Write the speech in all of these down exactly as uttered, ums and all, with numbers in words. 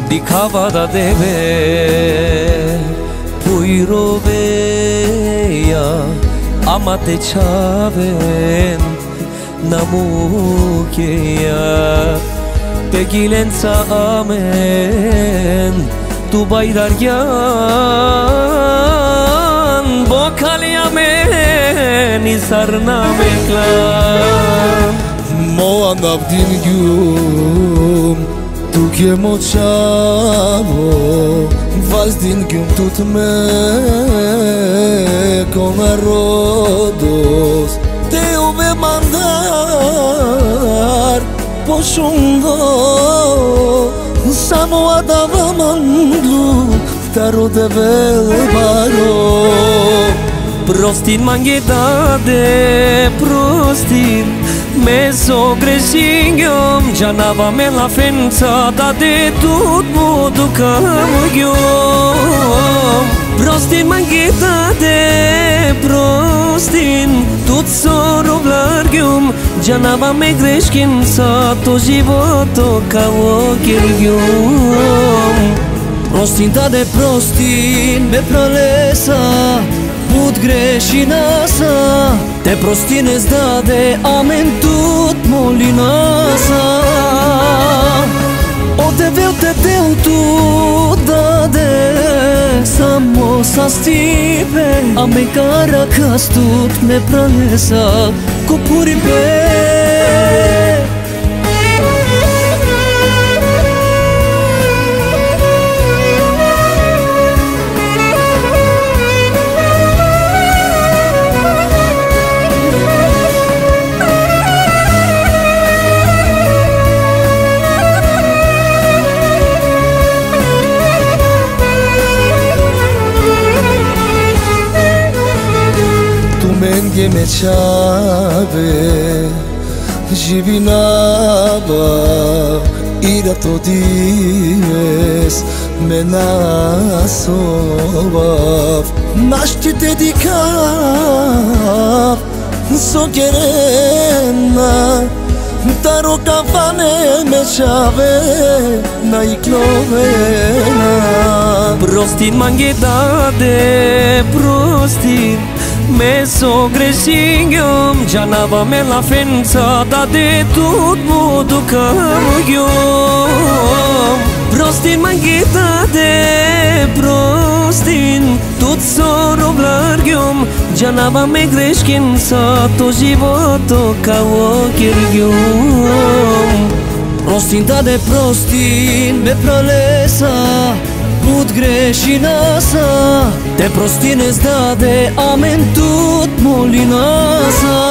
dikhava da deve pui roveja ama te qaven namukeja te gilenca amen tu bajdarjan bokalja men i sarna me klan Mo anavdin gjum tu ke mo qavo Vazdin gjum tut me kome rodos Te uve mandar po shumë Sa mo adava mandlu ta rodeve baro Prostin mangetade, prostin Me so gresingjom Gjanava me la fenca Da de tut mu dukam gjom Prostin mangetade, prostin Tut so rovlargjom Gjanava me greshkin Sa to životo kao gjom Prostin ta de prostin Me pralesa Put greșinasa Te prostine zdade Amen tut molinasa O te veu te deu tu dade Samo sa stipe Ame cara castut Me pralesa Ko puri pe Mendje me qave Zhivinava Ira to dies Me nasovav Nashti te dikav So kerena Taro kafane me qave Na i klovena Prostin mangetade, prostin Me so gresingjom Gjanava me la fenca Da de tut mu dukam gjom Prostin mangetade, prostin Tut so rovlargjom Gjanava me greshkin Sa to životo kao gjom Prostin ta de prostin Me pralesa Put greșinasa Te prostine zdade Amen tut molinasa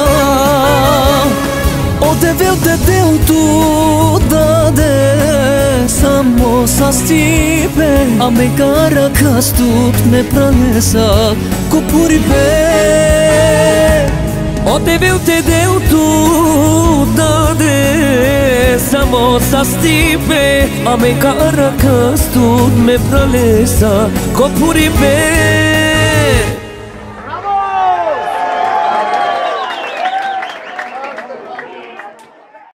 O te veu te deu tu dade Samo sa stipe Ame cara castut Me pralesa Ko puri pe O te veu te deu tu dade Samo sa stipe Ame cara castut me pralesa Ko puri pe